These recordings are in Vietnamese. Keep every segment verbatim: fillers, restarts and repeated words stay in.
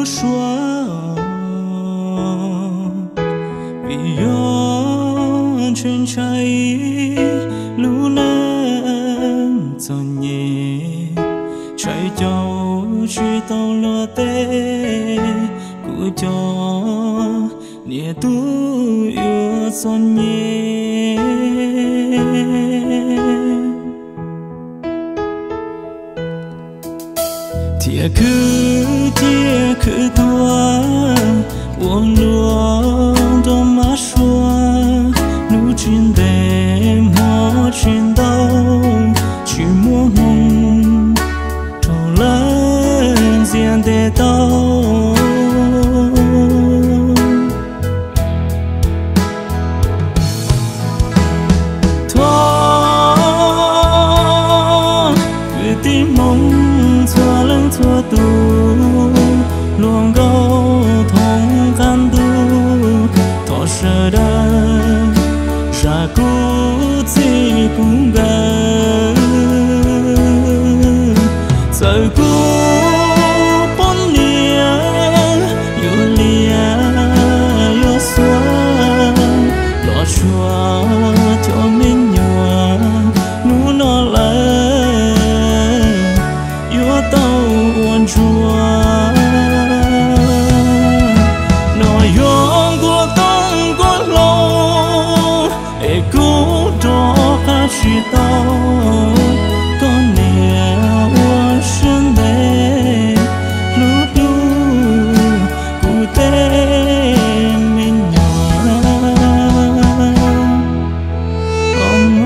xóa vì yon trên trái lũ lên cho nhẹ trái châu chỉ tàu lo tê của cho nia tu yêu son nhẹ thiệt cứ thiệt cứ tua uống lúa đâu má xua nụ trên đêm mò trên đâu chỉ muốn hùng trâu lên diện để đâu tim mong thua lưng thua tu luồng gấu thông can tu thọ sợ đời ra cú chỉ cũng gần giờ cú bốn nia yêu lia yêu xóa lo chua cho mình nhòa nụ nó lại tao uốn chua nói yong của tông của lâu e cố cho cả chỉ tao con nèo uốn sân đây lúc du cụ tê mình nhỏ ông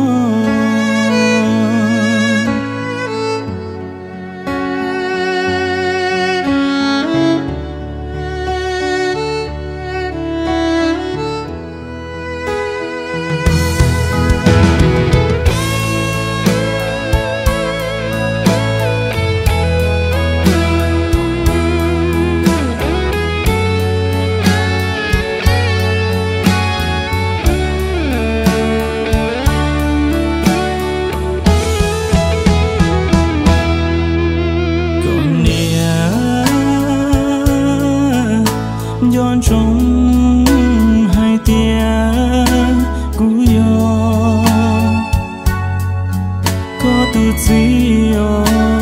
yon trong hai tia cú yo có từ gì yo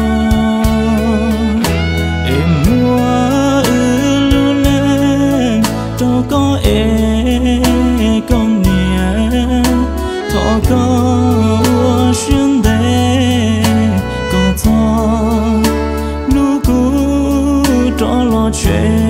em mua luôn lên cho có em con nia thọ có xuyên đề có thọ nụ cú cho lo chuyện